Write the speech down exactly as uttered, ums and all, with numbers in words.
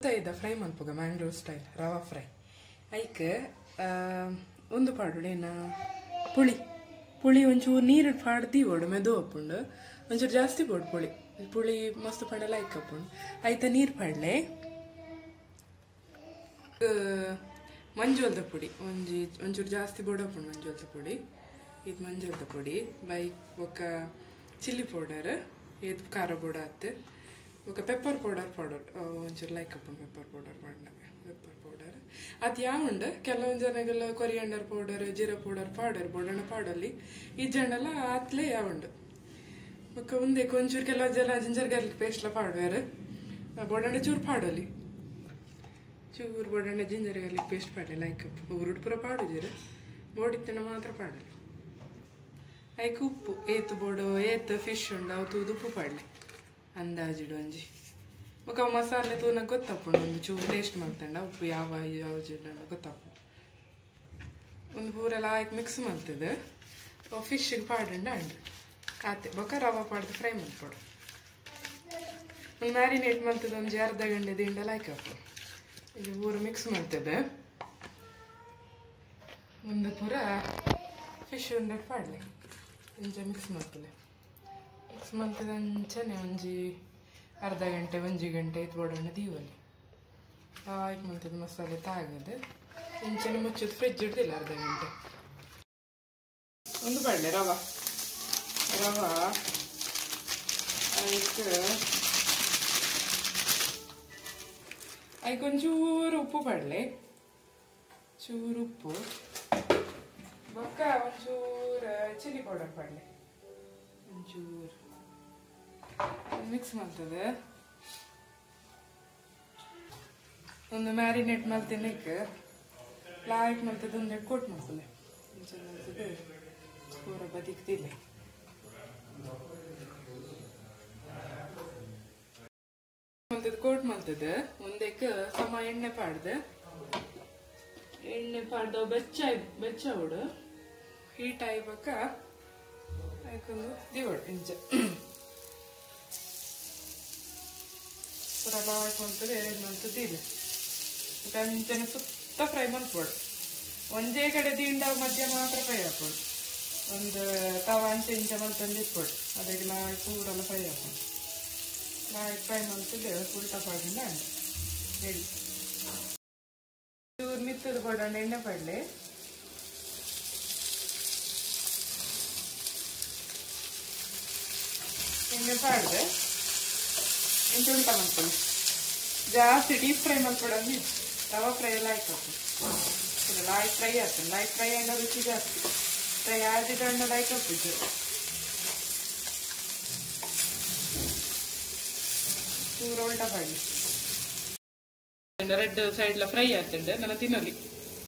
ಇದ್ದ ಫ್ರೈ ಮಲ್ಪುಗ Mangalore style rava fry ಐಕೆ ಒಂದು ಪಾಡುಡೇನ ಪುಳಿ ಪುಳಿ ಒಂಚೂರು ನೀರು ಪಾಡ್ದು ಓಡು ಮೆದು ಅಪ್ಪುಂಡು ಒಂಚೂರು ಜಾಸ್ತಿ ಬೋಡು ಪುಳಿ ಪುಳಿ ಮಸ್ತ್ ಪಂಡೆಲ್ಲ ಐಕ್ ಅಪ್ಪುಂಡು ಐತೆ ನೀರು ಪಾಡ್ಲೆ ಮಂಜೋಲ್ದ ಪುಡಿ ಒಂಜಿ ಒಂಚೂರು ಜಾಸ್ತಿ ಬೋಡಪ್ಪುಂಡು ಮಂಜೋಲ್ದ ಪುಡಿ ಇದು ಮಂಜೋಲ್ದ ಪುಡಿ ಬೈ ఒక ಚಿಲ್ಲಿ ಪೌಡರ್ ಇದು ಖಾರ ಬೋಡ ಆತು ఒక ಪೆಪ್ಪರ್ ಪೌಡರ್ ಪೌಡರ್ ಒಂಚೂರು ಲೈಕ್ ಅಪ್ಪುಂಡು ಪೆಪ್ಪರ್ ಪೌಡರ್ ಪಾಡ್ನ ಪೆಪ್ಪರ್ ಪೌಡರ್ ಅದು ಯಾವುಂಡು ಕೆಲವೊಂದು ಜನಗೆಲ್ಲ ಕೊರಿಯಾಂಡರ್ ಪೌಡರ್ ಜೀರಾ ಪೌಡರ್ ಪಾಡರ್ ಬೋಡಣ್ಣ ಪಾಡಲ್ಲಿ ಈ ಜಂಡೆಲ್ಲ ಆತ್ಲೇ ಯಾವುಂಡು ಒಕ್ಕ ಒಂದೇ ಒಂಚೂರು ಕೆಲವು ಜನ ಜಿಂಜರ್ ಗಾರ್ಲಿಕ್ ಪೇಸ್ಟ್ಲ ಪಾಡುವಾರು ಬೋಡಣ್ಣ ಚೂರು ಪಾಡಲ್ಲಿ ಚೂರು ಬೋಡಣ್ಣ ಜಿಂಜರ್ ಗಾರ್ಲಿಕ್ ಪೇಸ್ಟ್ ಪಾಡಲಿ ಲೈಕ್ ಉರುಡು ಪೂರ ಪಾಡುದಿರು ಬೋಡಿತ್ತನ ಮಾತ್ರ ಪಾಡಲಿ ಐಕ್ ಉಪ್ಪು ಏತು ಬೋಡು ಏತು ಫಿಶ್ ಉಂಡು ಅವು ತೂದು ಉಪ್ಪು ಪಾಡಲಿ ಅಂದಾಜಿಡು ಒಂಜಿ ಒಕ್ಕ ಮಸಾಲೆ ತೂನ ಗೊತ್ತಪ್ಪುಂಡು ಒಂದು ಚೂರು ಟೇಸ್ಟ್ ಮಾಡ್ತಂಡ ಉಪ್ಪು ಯಾವ ಯಾವ ಜಿಡ್ಡ ಗೊತ್ತಪ್ಪು ಒಂದು ಪೂರೆಲ್ಲ ಆಯ್ಕೆ ಮಿಕ್ಸ್ ಮಾಡ್ತದೆ ಫಿಶ್ಗೆ ಪಾಡಂಡ ಅಂಡು ಆತೆ ಬೊಕ್ಕ ರವಾ ಪಾಡ್ದು ಫ್ರೈ ಮಾಡ್ಕೊಡು ಒಂದು ಮ್ಯಾರಿನೇಟ್ ಮಾಡ್ತದೆ ಒಂದು ಅರ್ಧ ಗಂಟೆ ದಿಂಡಲ್ಲ ಹಾಕಪ್ಪು ಇದು ಪೂರ ಮಿಕ್ಸ್ ಮಾಡ್ತದೆ ಒಂದು ಪೂರ ಫಿಶ್ ಉಂಡೆ ಪಾಡಲಿ ಇಂಚ ಮಿಕ್ಸ್ ಮಾಡ್ತದೆ ಮಿಕ್ಸ್ ಮಾಡ್ತದೆ ಅಂಚನೆ ಒಂಜಿ ಅರ್ಧ ಗಂಟೆ ಒಂಜಿ ಗಂಟೆ ಇದು ಬೋಡಣ್ಣ ದೀವಲ್ಲಿ ಆಯ್ಕೆ ಮಾಡ್ತದೆ ಮಸಾಲೆ ತಾಗದು ಇಂಚನೆ ಮುಚ್ಚೋದು ಫ್ರಿಜ್ ಇಡ್ದಿಲ್ಲ ಅರ್ಧ ಗಂಟೆ ಒಂದು ಪಾಡಲೆ ರವಾ ರವಾ ಅದಕ್ಕೆ ಅದಕ್ಕೆ ಒಂಚೂರು ಉಪ್ಪು ಪಾಡಲೆ ಚೂರು ಉಪ್ಪು ಬೊಕ್ಕ ಒಂಚೂರು ಚಿಲ್ಲಿ ಪೌಡರ್ ಪಾಡಲೆ ಒಂಚೂರು ಮಿಕ್ಸ್ ಮಾಡ್ತದೆ ಒಂದು ಮ್ಯಾರಿನೇಟ್ ಮಾಡ್ತೀನಿ ಲಾಯ್ಕ್ ಮಾಡ್ತದೆ ಒಂದು ಕೋಟ್ ಮಾಡ್ತದೆ ಮಾಡ್ತದೆ ಪೂರ ಬದಿಕ್ತಿಲ್ಲ ಮಾಡ್ತದೆ ಕೋಟ್ ಮಾಡ್ತದೆ ಒಂದಕ್ಕೆ ಸಮ ಎಣ್ಣೆ ಪಾಡ್ದೆ ಎಣ್ಣೆ ಪಾಡ್ದ ಬೆಚ್ಚ ಬೆಚ್ಚ ಉಡು ಹೀಟ್ ಆಯ್ಬೇಕ ಆಯ್ಕೊಂಡು ದಿವಡು ಇಂಚ ಪೂರ ಲಾಯ್ಕ್ ಮಾಡ್ತದೆ ಎರಡು ಮಾಡ್ತದೆ ಇಲ್ಲ ಅಂಚನೆ ಸುತ್ತ ಫ್ರೈ ಮಾಡ್ಕೊಡು ಒಂದೇ ಕಡೆ ದಿಂಡ ಮಧ್ಯ ಮಾತ್ರ ಫ್ರೈ ಹಾಕೋಡು ಒಂದು ತವ ಅಂಚೆ ಇಂಚ ಮಲ್ತಂದು ಇಟ್ಕೊಡು ಅದಕ್ಕೆ ಲಾಯ್ ಪೂರೆಲ್ಲ ಫ್ರೈ ಹಾಕೋಡು ಲಾಯ್ ಫ್ರೈ ಮಾಡ್ತಿದ್ದೆ ಉಲ್ಟಾ ಪಾಡಿಂದ ಅಂಡ ಹೇಳಿ ಚೂರು ಮಿತ್ತದ ಕೊಡೋಣ ಎಣ್ಣೆ ಪಡ್ಲೆ ಎಣ್ಣೆ ಪಾಡ್ದೆ ಇಂಚ ಉಲ್ಟಾ ಮಾಡ್ಕೊಳ್ಳಿ ಜಾಸ್ತಿ ಡೀಪ್ ಫ್ರೈ ಮಾಡ್ಕೊಡಂಗೆ ತವಾ ಫ್ರೈ ಎಲ್ಲ ಆಯ್ತು ಲಾಯ್ ಫ್ರೈ ಆಗ್ತದೆ ಲಾಯ್ ಫ್ರೈ ಅಂಡ ರುಚಿ ಜಾಸ್ತಿ ಫ್ರೈ ಆದಿದ್ದಂಡ ಲೈಕ್ ಹಾಕ್ಬಿಟ್ಟು ಚೂರು ಉಲ್ಟಾ ಪಾಡಿ ರೆಡ್ ಸೈಡ್ಲ ಫ್ರೈ ಆಗ್ತದೆ ನಾನು ತಿನ್ನಲಿ